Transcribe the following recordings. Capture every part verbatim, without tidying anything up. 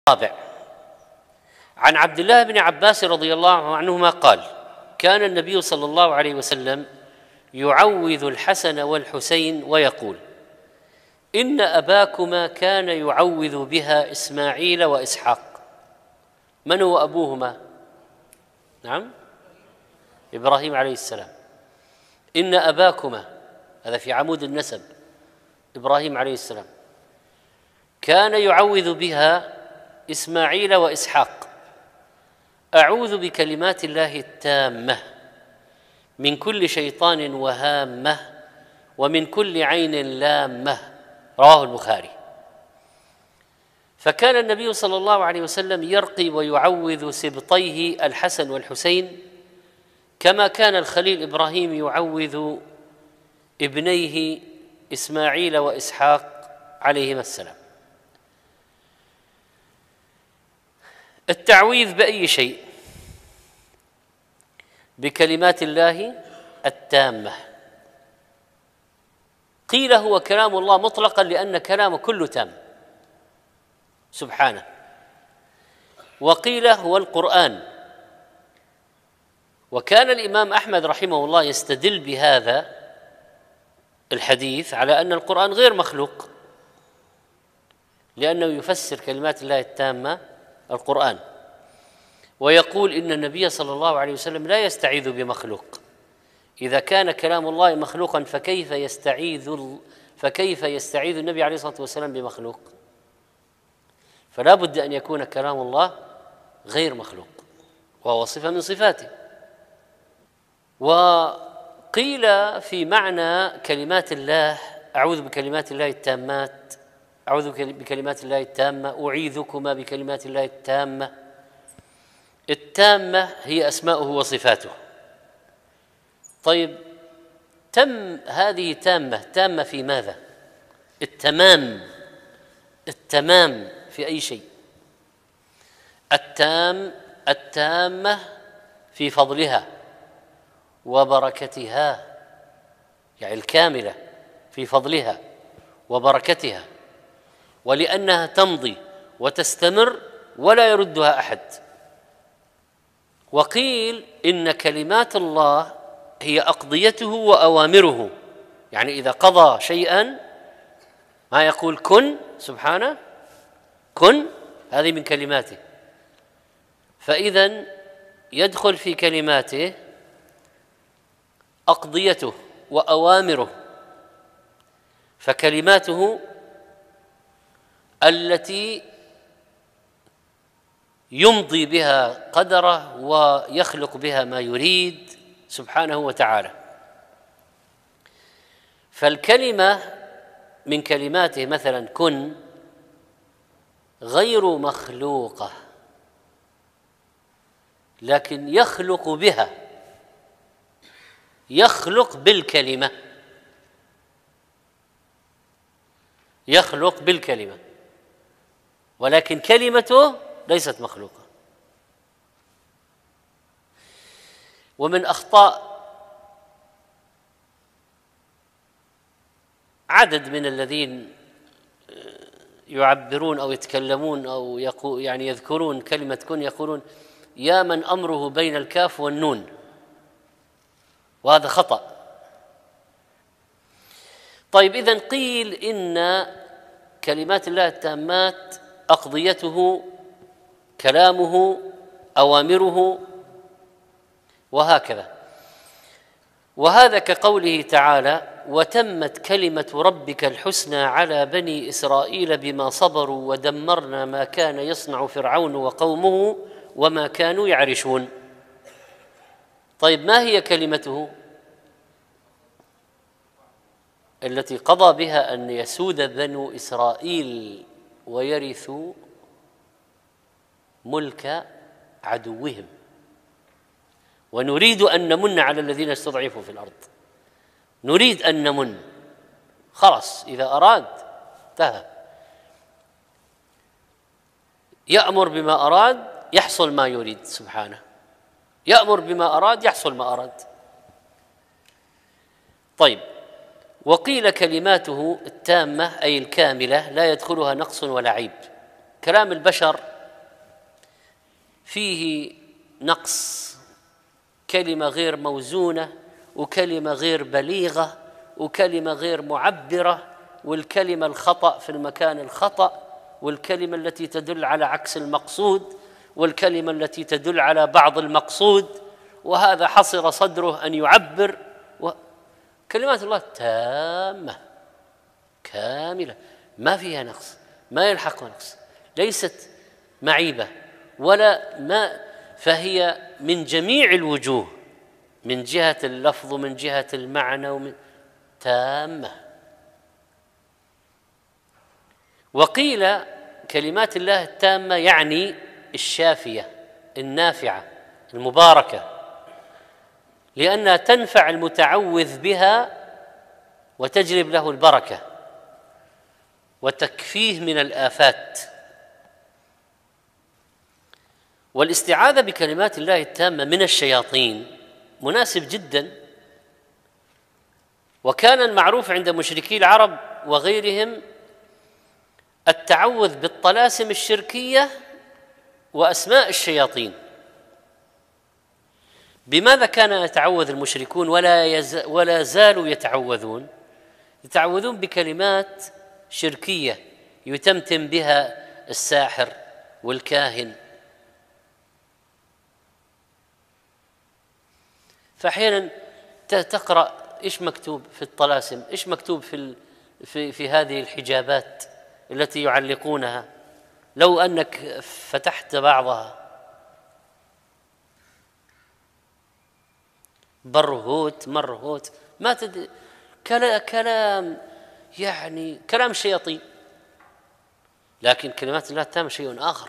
الرابع عن عبد الله بن عباس رضي الله عنهما قال: كان النبي صلى الله عليه وسلم يعوذ الحسن والحسين ويقول: إن أباكما كان يعوذ بها إسماعيل وإسحاق. من هو أبوهما؟ نعم، إبراهيم عليه السلام. إن أباكما، هذا في عمود النسب، إبراهيم عليه السلام، كان يعوذ بها إسماعيل وإسحاق. أعوذ بكلمات الله التامة من كل شيطان وهامة ومن كل عين لامة. رواه البخاري. فكان النبي صلى الله عليه وسلم يرقي ويعوذ سبطيه الحسن والحسين، كما كان الخليل إبراهيم يعوذ ابنيه إسماعيل وإسحاق عليهما السلام. التعويذ بأي شيء؟ بكلمات الله التامة. قيل هو كلام الله مطلقا لأن كلامه كله تام سبحانه، وقيل هو القرآن. وكان الإمام أحمد رحمه الله يستدل بهذا الحديث على أن القرآن غير مخلوق، لأنه يفسر كلمات الله التامة القرآن، ويقول إن النبي صلى الله عليه وسلم لا يستعيذ بمخلوق. إذا كان كلام الله مخلوقا فكيف يستعيذ فكيف يستعيذ النبي عليه الصلاة والسلام بمخلوق؟ فلا بد أن يكون كلام الله غير مخلوق، وهو صفة من صفاته. وقيل في معنى كلمات الله: أعوذ بكلمات الله التامات، أعوذ بكلمات الله التامة، أعيذكما بكلمات الله التامة. التامة هي أسماؤه وصفاته. طيب، تم هذه تامة، تامة في ماذا؟ التمام، التمام في أي شيء؟ التام التامة في فضلها وبركتها، يعني الكاملة في فضلها وبركتها، ولأنها تمضي وتستمر ولا يردها أحد. وقيل إن كلمات الله هي أقضيته وأوامره، يعني إذا قضى شيئا ما يقول كن سبحانه، كن، هذه من كلماته. فإذن يدخل في كلماته أقضيته وأوامره، فكلماته التي يمضي بها قدره ويخلق بها ما يريد سبحانه وتعالى. فالكلمة من كلماته مثلا كن غير مخلوقة، لكن يخلق بها، يخلق بالكلمة، يخلق بالكلمة، ولكن كلمته ليست مخلوقة. ومن أخطاء عدد من الذين يعبرون أو يتكلمون أو يقول يعني يذكرون كلمة كن، يقولون يا من أمره بين الكاف والنون، وهذا خطأ. طيب، إذن قيل إن كلمات الله التامات أقضيته، كلامه، أوامره، وهكذا. وهذا كقوله تعالى: وتمت كلمة ربك الحسنى على بني إسرائيل بما صبروا ودمرنا ما كان يصنع فرعون وقومه وما كانوا يعرشون. طيب، ما هي كلمته التي قضى بها أن يسود بنو إسرائيل ويرثوا ملك عدوهم؟ ونريد أن نمن على الذين استضعفوا في الأرض، نريد أن نمن، خلاص إذا أراد انتهى، يأمر بما أراد يحصل ما يريد سبحانه، يأمر بما أراد يحصل ما أراد. طيب، وقيل كلماته التامة أي الكاملة لا يدخلها نقص ولا عيب. كلام البشر فيه نقص، كلمة غير موزونة، وكلمة غير بليغة، وكلمة غير معبرة، والكلمة الخطأ في المكان الخطأ، والكلمة التي تدل على عكس المقصود، والكلمة التي تدل على بعض المقصود، وهذا حصر صدره أن يعبر. كلمات الله تامة كاملة ما فيها نقص، ما يلحقها نقص، ليست معيبة ولا ما، فهي من جميع الوجوه، من جهة اللفظ ومن جهة المعنى ومن تامة. وقيل كلمات الله التامة يعني الشافية النافعة المباركة، لأنها تنفع المتعوذ بها وتجلب له البركة وتكفيه من الآفات. والاستعاذة بكلمات الله التامة من الشياطين مناسب جدا، وكان المعروف عند مشركي العرب وغيرهم التعوذ بالطلاسم الشركية وأسماء الشياطين. بماذا كان يتعوذ المشركون ولا يز... ولا زالوا يتعوذون؟ يتعوذون بكلمات شركية يتمتم بها الساحر والكاهن. فأحيانا تقرأ إيش مكتوب في الطلاسم، إيش مكتوب في ال... في في هذه الحجابات التي يعلقونها، لو أنك فتحت بعضها برهوت مرهوت ما تدري، كلام يعني كلام الشياطين، لكن كلمات الله التامة شيء آخر.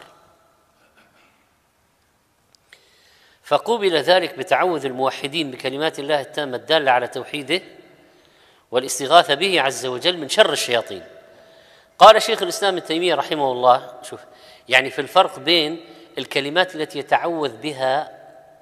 فقوبل ذلك بتعوذ الموحدين بكلمات الله التامة الدالة على توحيده والاستغاثة به عز وجل من شر الشياطين. قال شيخ الإسلام ابن تيمية رحمه الله، شوف يعني في الفرق بين الكلمات التي يتعوذ بها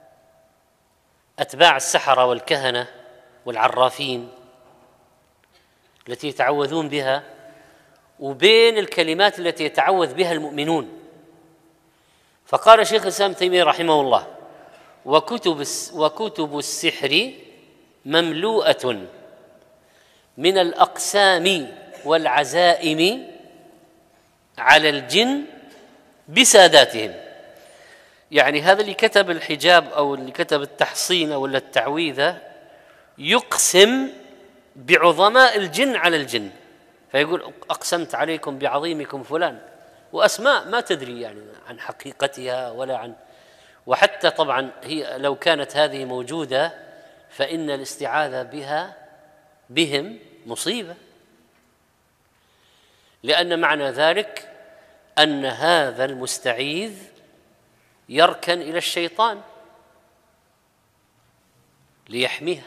أتباع السحرة والكهنة والعرافين التي يتعوذون بها، وبين الكلمات التي يتعوذ بها المؤمنون. فقال شيخ الإسلام ابن تيمية رحمه الله: وكتب وكتب السحر مملوءة من الأقسام والعزائم على الجن بساداتهم. يعني هذا اللي كتب الحجاب أو اللي كتب التحصين أو التعويذة يقسم بعظماء الجن على الجن، فيقول أقسمت عليكم بعظيمكم فلان، وأسماء ما تدري يعني عن حقيقتها ولا عن، وحتى طبعا هي لو كانت هذه موجودة فإن الاستعاذة بها بهم مصيبة، لأن معنى ذلك أن هذا المستعيذ يركن إلى الشيطان ليحميها.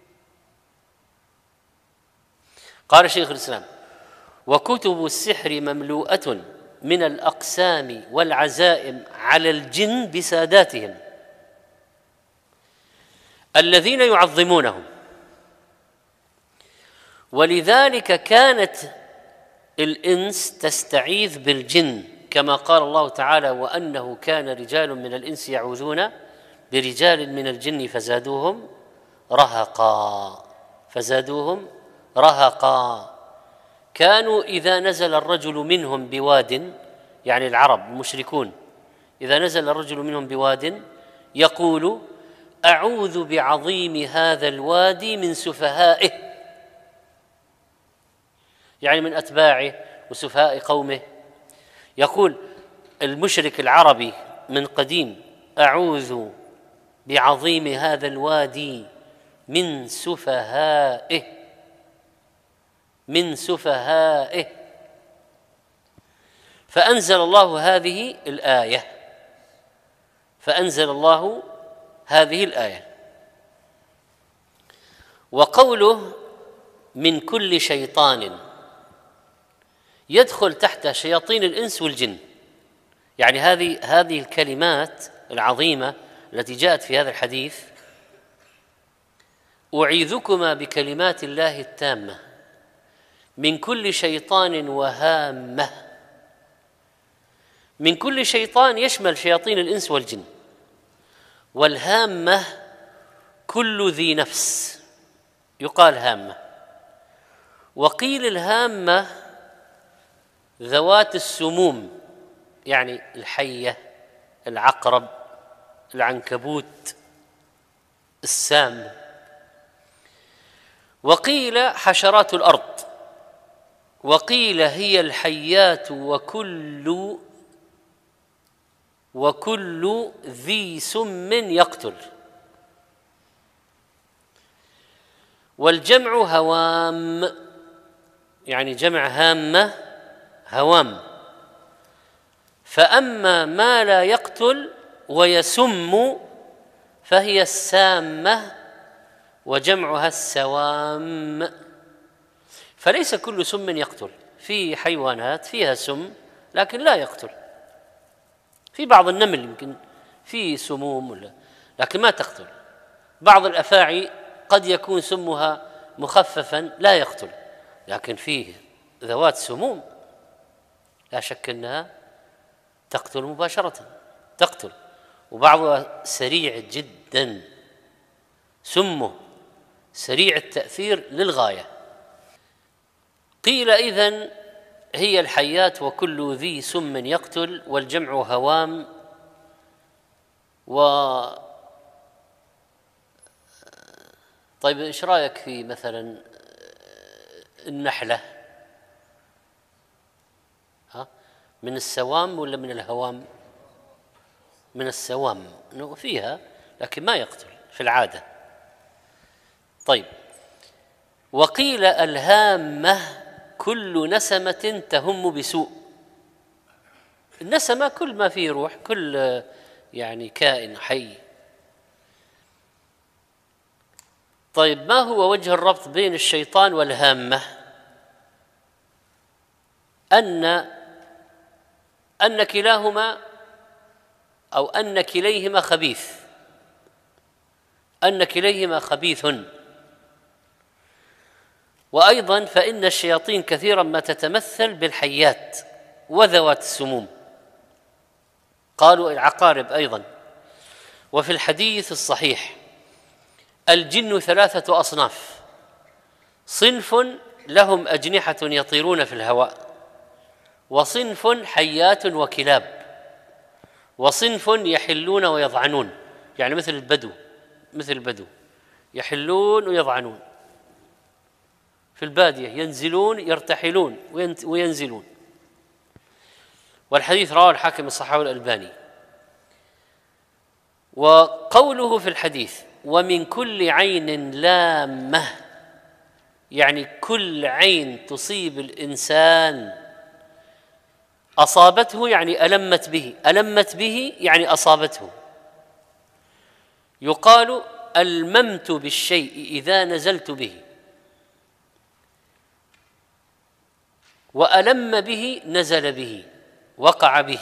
قال شيخ الإسلام: وكتب السحر مملوءة من الأقسام والعزائم على الجن بساداتهم الذين يعظمونهم، ولذلك كانت الإنس تستعيذ بالجن، كما قال الله تعالى: وأنه كان رجال من الإنس يعوذون برجال من الجن فزادوهم رهقا فزادوهم رهقا. كانوا إذا نزل الرجل منهم بواد، يعني العرب المشركون، إذا نزل الرجل منهم بواد يقول: أعوذ بعظيم هذا الوادي من سفهائه، يعني من أتباعه وسفهاء قومه. يقول المشرك العربي من قديم: أعوذ بعظيم هذا الوادي من سفهائه من سفهائه. فأنزل الله هذه الآية فأنزل الله هذه الآية وقوله من كل شيطان يدخل تحت شياطين الإنس والجن. يعني هذه هذه الكلمات العظيمة التي جاءت في هذا الحديث: أعيذكما بكلمات الله التامة من كل شيطان وهامة. من كل شيطان يشمل شياطين الإنس والجن. والهامة كل ذي نفس، يقال هامة. وقيل الهامة ذوات السموم، يعني الحية، العقرب، العنكبوت، السام. وقيل حشرات الأرض، وقيل هي الحيات وكل وكل ذي سم يقتل. والجمع هوام، يعني جمع هامة هوام. فأما ما لا يقتل ويسم فهي السامة، وجمعها السوام. فليس كل سم يقتل، في حيوانات فيها سم لكن لا يقتل. في بعض النمل يمكن فيه سموم ولا، لكن ما تقتل. بعض الأفاعي قد يكون سمها مخففا لا يقتل، لكن فيه ذوات سموم لا شك أنها تقتل مباشرة، تقتل. وبعضها سريع جدا، سمه سريع التأثير للغاية. قيل إذن هي الحيات وكل ذي سم يقتل، والجمع هوام. و طيب ايش رايك في مثلا النحلة؟ ها، من السوام ولا من الهوام؟ من السوام، انه فيها لكن ما يقتل في العادة. طيب، وقيل الهامة كل نسمة تهم بسوء. النسمة كل ما فيه روح، كل يعني كائن حي. طيب، ما هو وجه الربط بين الشيطان والهامة؟ أن أن كلاهما أو أن كليهما خبيث، أن كليهما خبيث. وأيضا فإن الشياطين كثيرا ما تتمثل بالحيات وذوات السموم، قالوا العقارب أيضا. وفي الحديث الصحيح الجن ثلاثة أصناف: صنف لهم أجنحة يطيرون في الهواء، وصنف حيات وكلاب، وصنف يحلون ويضعنون، يعني مثل البدو، مثل البدو يحلون ويضعنون في البادية، ينزلون يرتحلون وينزلون. والحديث رواه الحاكم الصحاوي الألباني. وقوله في الحديث ومن كل عين لامة، يعني كل عين تصيب الإنسان أصابته، يعني ألمت به، ألمت به يعني أصابته. يقال ألممت بالشيء إذا نزلت به، وألم به نزل به، وقع به.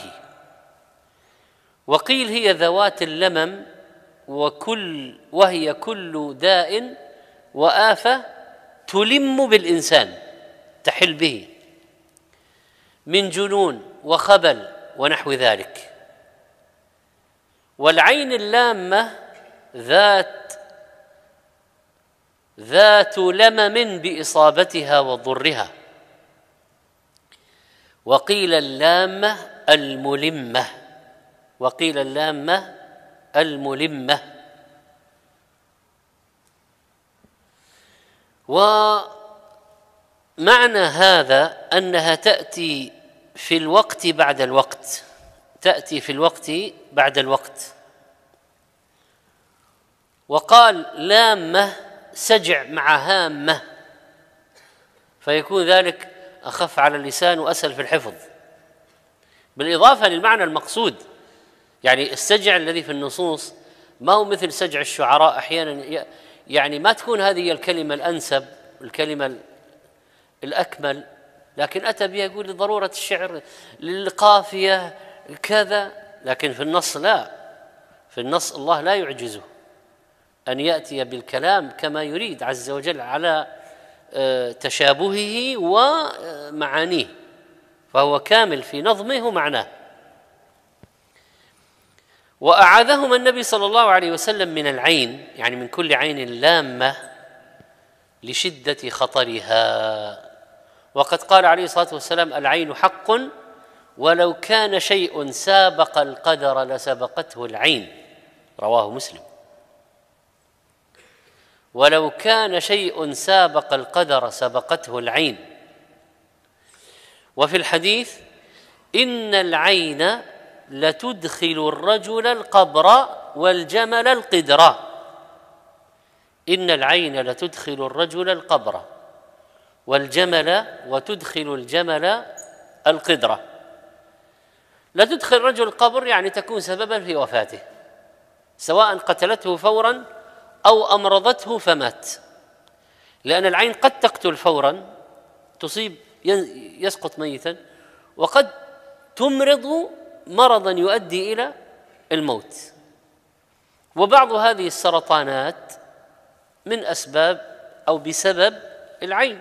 وقيل هي ذوات اللمم، وكل وهي كل داء وآفة تلم بالإنسان، تحل به، من جنون وخبل ونحو ذلك. والعين اللامة ذات ذات لمم بإصابتها وضرها. وقيل اللامة الملمة، وقيل اللامة الملمة. ومعنى هذا أنها تأتي في الوقت بعد الوقت، تأتي في الوقت بعد الوقت. وقال لامة سجع مع هامة، فيكون ذلك أخف على اللسان وأسهل في الحفظ، بالإضافة للمعنى المقصود. يعني السجع الذي في النصوص ما هو مثل سجع الشعراء، أحيانا يعني ما تكون هذه الكلمة الأنسب، الكلمة الأكمل، لكن أتى بها يقول لضرورة الشعر، للقافية كذا. لكن في النص لا، في النص الله لا يعجزه أن يأتي بالكلام كما يريد عز وجل على تشابهه ومعانيه، فهو كامل في نظمه ومعناه. وأعاذهما النبي صلى الله عليه وسلم من العين، يعني من كل عين لامة لشدة خطرها. وقد قال عليه الصلاة والسلام: العين حق ولو كان شيء سابق القدر لسبقته العين، رواه مسلم. ولو كان شيء سابق القدر سبقته العين. وفي الحديث: إن العين لتدخل الرجل القبر والجمل القدرا. إن العين لتدخل الرجل القبر والجمل وتدخل الجمل القدرة. لا تدخل الرجل القبر يعني تكون سببا في وفاته، سواء قتلته فورا أو أمرضته فمات، لأن العين قد تقتل فورا تصيب يسقط ميتا، وقد تمرض مرضا يؤدي إلى الموت. وبعض هذه السرطانات من أسباب أو بسبب العين.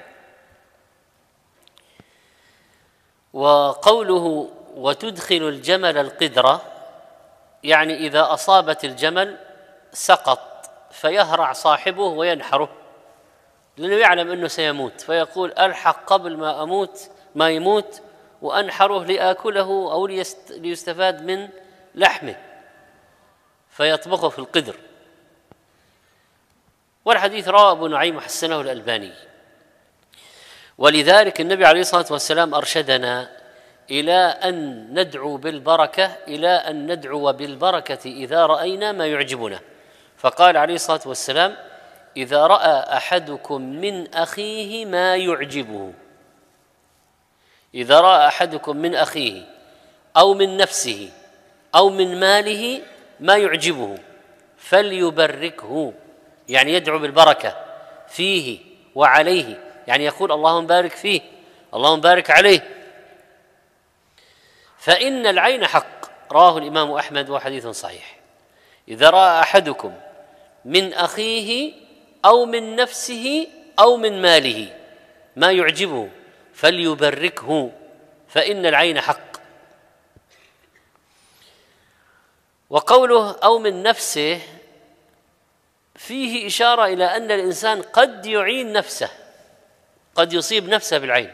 وقوله وتدخل الجمل القدرة يعني إذا أصابت الجمل سقط فيهرع صاحبه وينحره، لأنه يعلم أنه سيموت، فيقول: ألحق قبل ما أموت ما يموت وأنحره لآكله أو ليستفاد من لحمه، فيطبخه في القدر. والحديث رواه أبو نعيم وحسنه الألباني. ولذلك النبي عليه الصلاة والسلام أرشدنا إلى أن ندعو بالبركة إلى أن ندعو بالبركة إذا رأينا ما يعجبنا. فقال عليه الصلاة والسلام: إذا رأى أحدكم من أخيه ما يعجبه، إذا رأى أحدكم من أخيه أو من نفسه أو من ماله ما يعجبه فليبركه، يعني يدعو بالبركة فيه وعليه، يعني يقول: اللهم بارك فيه، اللهم بارك عليه. فإن العين حق، رواه الإمام أحمد وحديث صحيح. إذا رأى أحدكم من أخيه أو من نفسه أو من ماله ما يعجبه فليبركه، فإن العين حق. وقوله أو من نفسه فيه إشارة إلى أن الإنسان قد يعين نفسه، قد يصيب نفسه بالعين.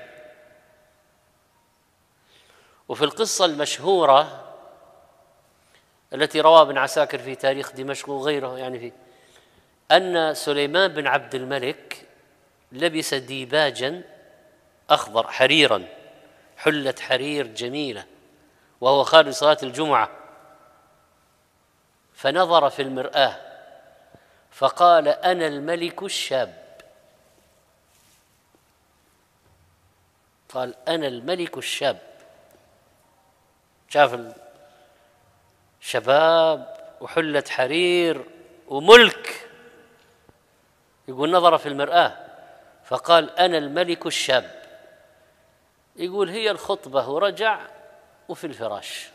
وفي القصة المشهورة التي روى ابن عساكر في تاريخ دمشق وغيره يعني في أن سليمان بن عبد الملك لبس ديباجا أخضر حريرا، حلة حرير جميلة، وهو خارج صلاة الجمعة، فنظر في المرآة فقال: أنا الملك الشاب. قال: أنا الملك الشاب. شاف الشباب وحلة حرير وملك، يقول نظر في المرآة فقال: أنا الملك الشاب. يقول هي الخطبة ورجع وفي الفراش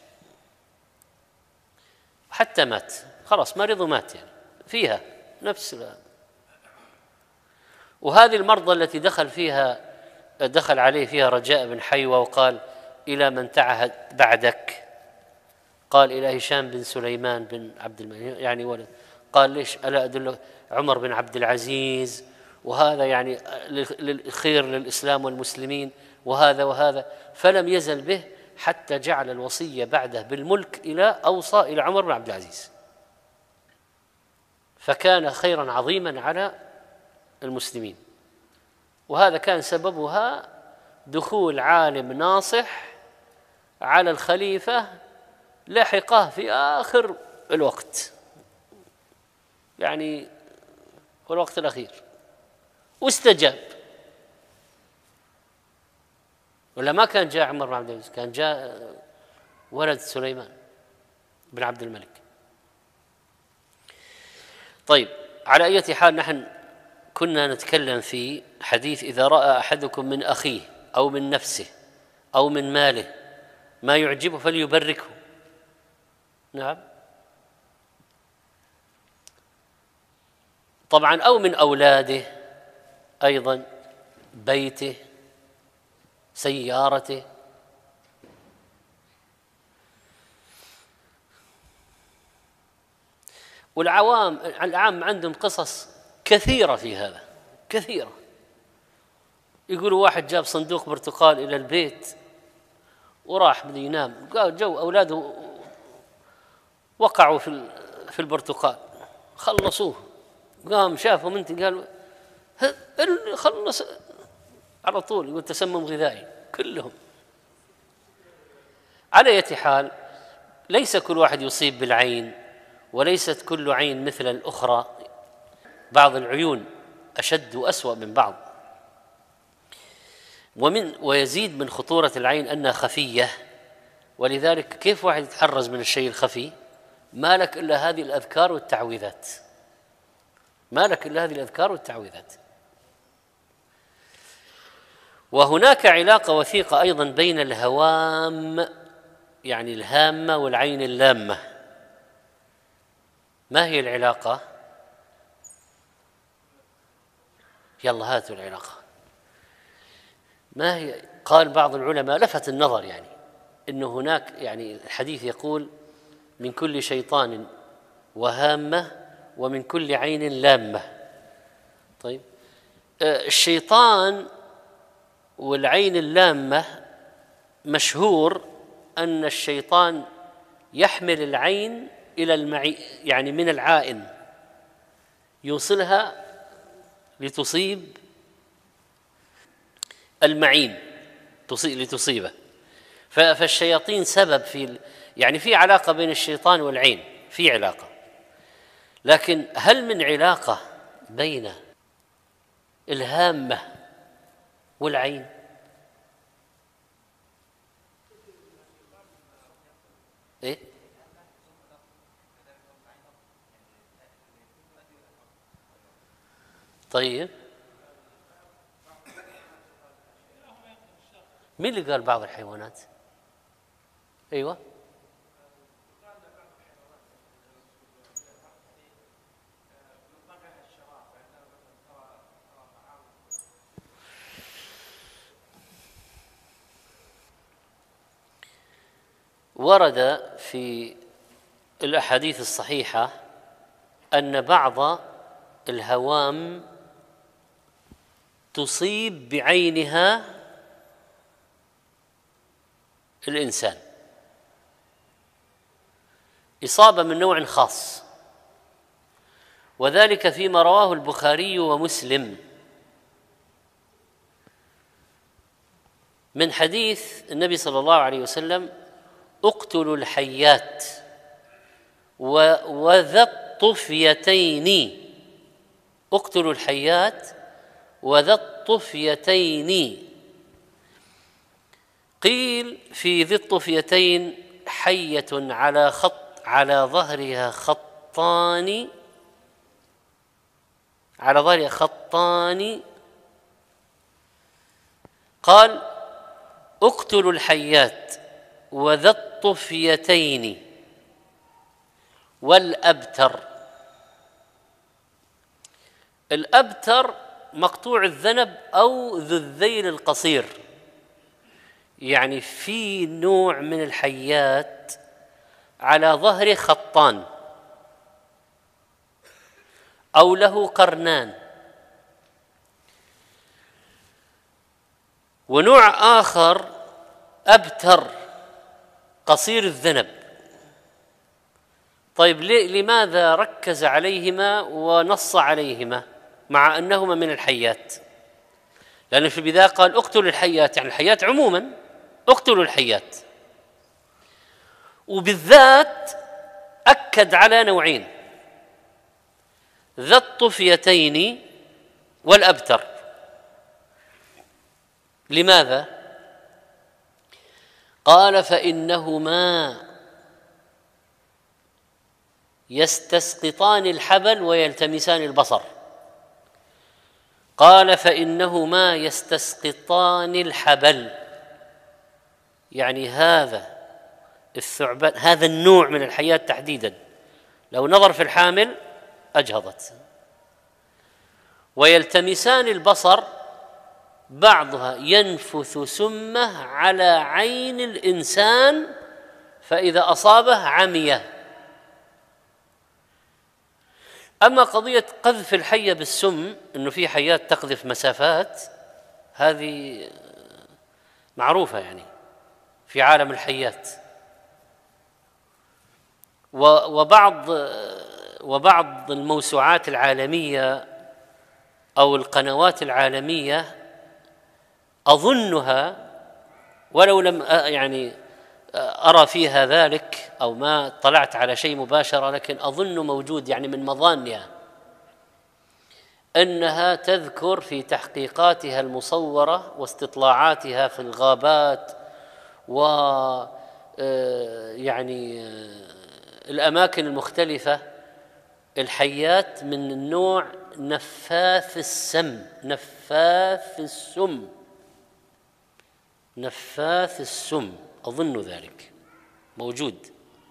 حتى مات، خلاص مرض ومات، يعني فيها نفس ال... وهذه المرضى التي دخل فيها دخل عليه فيها رجاء بن حيوة وقال: إلى من تعهد بعدك؟ قال: إلى هشام بن سليمان بن عبد الملك، يعني ولد. قال: ليش؟ ألا أدل عمر بن عبد العزيز، وهذا يعني للخير للإسلام والمسلمين، وهذا وهذا. فلم يزل به حتى جعل الوصية بعده بالملك إلى أوصى إلى عمر بن عبد العزيز، فكان خيرا عظيما على المسلمين. وهذا كان سببها دخول عالم ناصح على الخليفة لحقه في آخر الوقت، يعني في الوقت الأخير، واستجاب. ولا ما كان جاء عمر بن عبد العزيز، كان جاء ولد سليمان بن عبد الملك. طيب، على أي حال نحن كنا نتكلم في حديث إذا رأى أحدكم من أخيه أو من نفسه أو من ماله ما يعجبه فليبركه. نعم، طبعا، أو من أولاده أيضا، بيته، سيارته. والعوام العام عندهم قصص كثيرة في هذا، كثيرة. يقولوا واحد جاب صندوق برتقال إلى البيت وراح بده ينام، قال جو أولاده وقعوا في في البرتقال، خلصوه، قام شافهم انت قال خلص على طول، يقول تسمم غذائي كلهم. على أي حال، ليس كل واحد يصيب بالعين، وليست كل عين مثل الأخرى، بعض العيون أشد وأسوأ من بعض. ومن ويزيد من خطورة العين أنها خفية، ولذلك كيف واحد يتحرز من الشيء الخفي؟ ما لك إلا هذه الأذكار والتعويذات، ما لك إلا هذه الأذكار والتعويذات. وهناك علاقة وثيقة أيضا بين الهوام، يعني الهامة، والعين اللامة. ما هي العلاقة؟ يلا هاتوا العلاقة. ما هي؟ قال بعض العلماء لفت النظر يعني إنه هناك، يعني الحديث يقول من كل شيطان وهامة ومن كل عين لامة. طيب الشيطان والعين اللامة مشهور أن الشيطان يحمل العين إلى المعي، يعني من العائن يوصلها لتصيب المعين، تصيب لتصيبه. فالشياطين سبب في، يعني في علاقة بين الشيطان والعين، في علاقة، لكن هل من علاقة بين الهامة والعين؟ إيه؟ طيب مين اللي قال بعض الحيوانات؟ أيوة ورد في الأحاديث الصحيحة أن بعض الهوام تصيب بعينها الإنسان إصابة من نوع خاص، وذلك فيما رواه البخاري ومسلم من حديث النبي صلى الله عليه وسلم: اقتلوا الحيات وذا الطفيتين، اقتلوا الحيات وذا الطفيتين. قيل في ذي الطفيتين حية على خط على ظهرها خطان على ظهرها خطان قال: اقتلوا الحيات وذا الطفيتين والأبتر. الأبتر مقطوع الذنب أو ذو الذيل القصير، يعني في نوع من الحيات على ظهره خطان أو له قرنان. ونوع آخر أبتر قصير الذنب. طيب لماذا ركز عليهما ونص عليهما مع أنهما من الحيات؟ لأن في البداية قال اقتلوا الحيات، يعني الحيات عموما اقتلوا الحيات، وبالذات أكد على نوعين: ذا الطفيتين والأبتر. لماذا؟ قال: فإنهما يستسقطان الحبل ويلتمسان البصر. قال: فإنهما يستسقطان الحبل، يعني هذا الثعبان، هذا النوع من الحياة تحديدا لو نظر في الحامل أجهضت. ويلتمسان البصر، بعضها ينفث سمه على عين الإنسان فإذا أصابه عمي. أما قضية قذف الحية بالسم، أنه في حيات تقذف مسافات، هذه معروفة يعني في عالم الحيات. وبعض وبعض الموسوعات العالمية أو القنوات العالمية أظنها، ولو لم يعني أرى فيها ذلك أو ما طلعت على شيء مباشرة، لكن أظن موجود يعني من مظانها أنها تذكر في تحقيقاتها المصورة واستطلاعاتها في الغابات و يعني الأماكن المختلفة الحيات من النوع نفاث السم نفاث السم نفاث السم أظن ذلك موجود.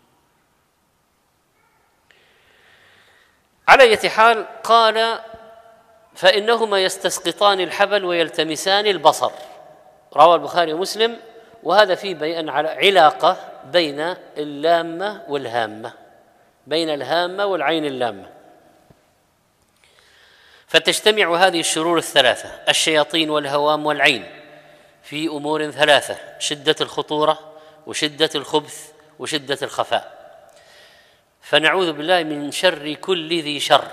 على أي حال، قال فإنهما يستسقطان الحبل ويلتمسان البصر، رواه البخاري ومسلم. وهذا فيه بيان على علاقة بين اللامة والهامة، بين الهامة والعين اللامة. فتجتمع هذه الشرور الثلاثة، الشياطين والهوام والعين، في أمور ثلاثة: شدة الخطورة وشدة الخبث وشدة الخفاء. فنعوذ بالله من شر كل ذي شر.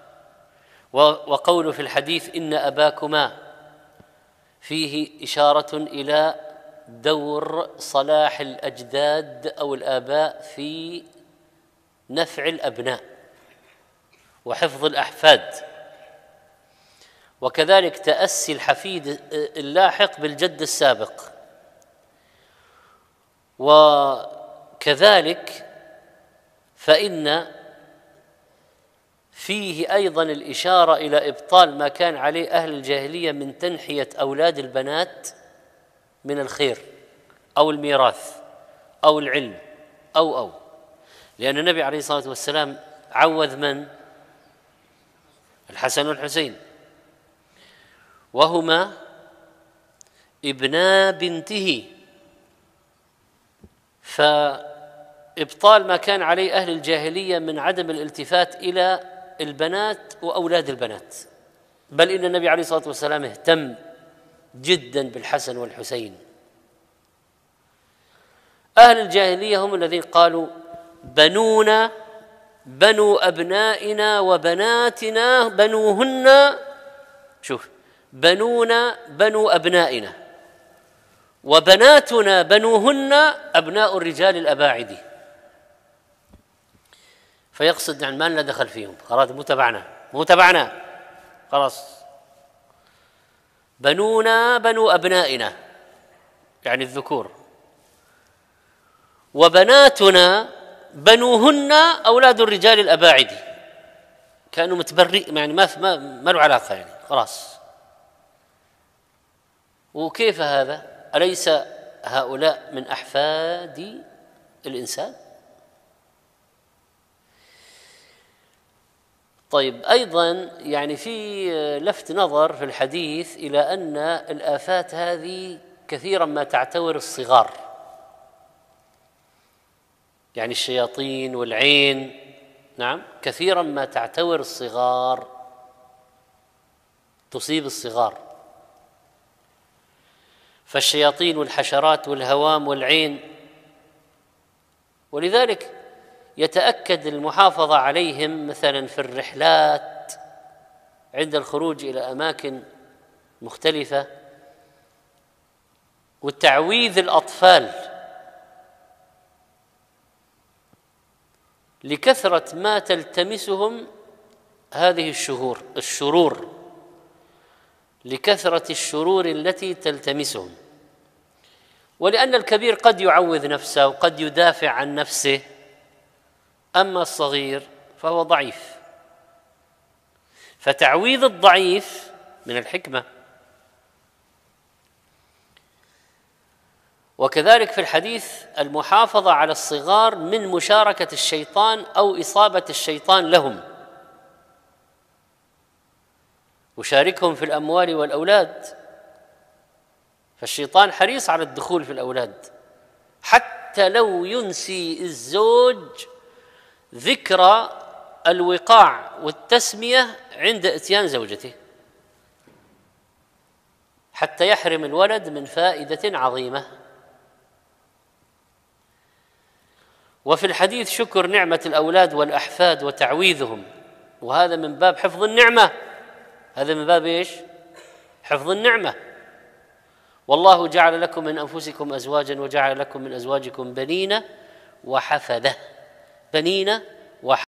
وقول في الحديث إن أباكما فيه إشارة إلى دور صلاح الأجداد أو الآباء في نفع الأبناء وحفظ الأحفاد، وكذلك تأسي الحفيد اللاحق بالجد السابق، وكذلك فإن فيه أيضا الإشارة إلى إبطال ما كان عليه أهل الجاهلية من تنحية أولاد البنات من الخير أو الميراث أو العلم أو أو لأن النبي عليه الصلاة والسلام عوذ من؟ الحسن والحسين، وهما ابنا بنته، فإبطال ما كان عليه أهل الجاهلية من عدم الالتفات إلى البنات وأولاد البنات، بل إن النبي عليه الصلاة والسلام اهتم جدا بالحسن والحسين. أهل الجاهلية هم الذين قالوا بنونا بنو أبنائنا وبناتنا بنوهن، شوف، بنونا بنو أبنائنا وبناتنا بنوهن أبناء الرجال الأباعد. فيقصد يعني ما لنا دخل فيهم، خلاص مو تبعنا مو تبعنا خلاص. بنونا بنو أبنائنا يعني الذكور، وبناتنا بنوهن أولاد الرجال الأباعد، كانوا متبرئ يعني ما ما ما له علاقة يعني خلاص. وكيف هذا؟ أليس هؤلاء من أحفاد الإنسان؟ طيب، أيضا يعني في لفت نظر في الحديث إلى أن الآفات هذه كثيرا ما تعتور الصغار، يعني الشياطين والعين، نعم، كثيرا ما تعتور الصغار، تصيب الصغار. فالشياطين والحشرات والهوام والعين، ولذلك يتأكد المحافظة عليهم مثلا في الرحلات عند الخروج إلى أماكن مختلفة، وتعويذ الأطفال لكثرة ما تلتمسهم هذه الشهور الشرور لكثرة الشرور التي تلتمسهم، ولأن الكبير قد يعوذ نفسه وقد يدافع عن نفسه، أما الصغير فهو ضعيف. فتعويذ الضعيف من الحكمة. وكذلك في الحديث المحافظة على الصغار من مشاركة الشيطان أو إصابة الشيطان لهم، وشاركهم في الأموال والأولاد، فالشيطان حريص على الدخول في الأولاد، حتى لو ينسي الزوج ذكرى الوقاع والتسمية عند إتيان زوجته حتى يحرم الولد من فائدة عظيمة. وفي الحديث شكر نعمة الأولاد والأحفاد وتعويذهم، وهذا من باب حفظ النعمة، هذا من باب إيش؟ حفظ النعمة. والله جعل لكم من أنفسكم أزواجا وجعل لكم من أزواجكم بنين وحفدة، بنين وحفدة.